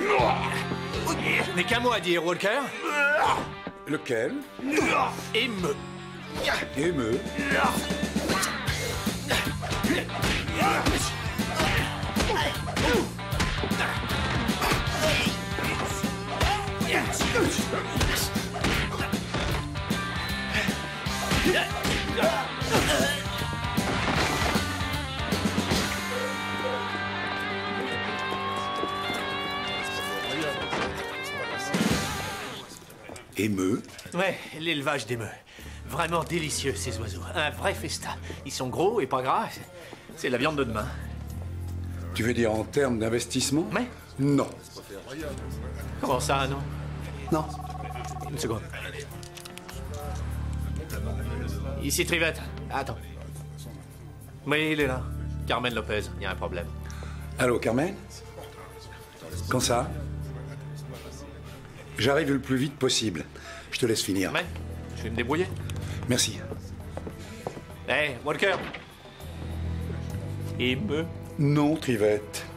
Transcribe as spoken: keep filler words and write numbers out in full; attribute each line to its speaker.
Speaker 1: N'est qu'un mot à dire, Walker.
Speaker 2: Lequel?
Speaker 1: Émeu.
Speaker 2: Émeu. Émeu?
Speaker 1: Ouais, l'élevage d'émeux. Vraiment délicieux, ces oiseaux. Un vrai festin. Ils sont gros et pas gras. C'est la viande de demain.
Speaker 2: Tu veux dire en termes d'investissement?
Speaker 1: Ouais.
Speaker 2: Non.
Speaker 1: Comment ça, non?
Speaker 2: Non.
Speaker 1: Une seconde. Ici, Trivette. Attends. Oui, il est là. Carmen Lopez, il y a un problème.
Speaker 2: Allô, Carmen? Quand ça? J'arrive le plus vite possible. Je te laisse finir.
Speaker 1: Ouais, je vais me débrouiller.
Speaker 2: Merci.
Speaker 1: Hé, hey, Walker. Émeu.
Speaker 2: Non, Trivette.